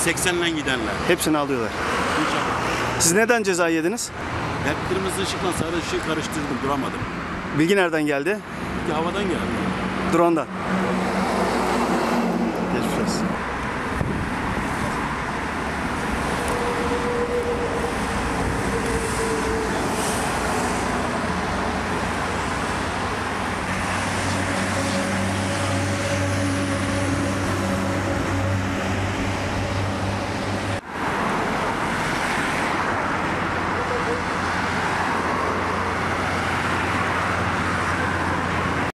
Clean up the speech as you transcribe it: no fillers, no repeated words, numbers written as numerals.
80'le gidenler. Hepsini alıyorlar. İnşallah. Siz neden ceza yediniz? Hep kırmızı ışıkla sarı ışığı karıştırdım, duramadım. Bilgi nereden geldi? Ki havadan geldi. Drone'dan.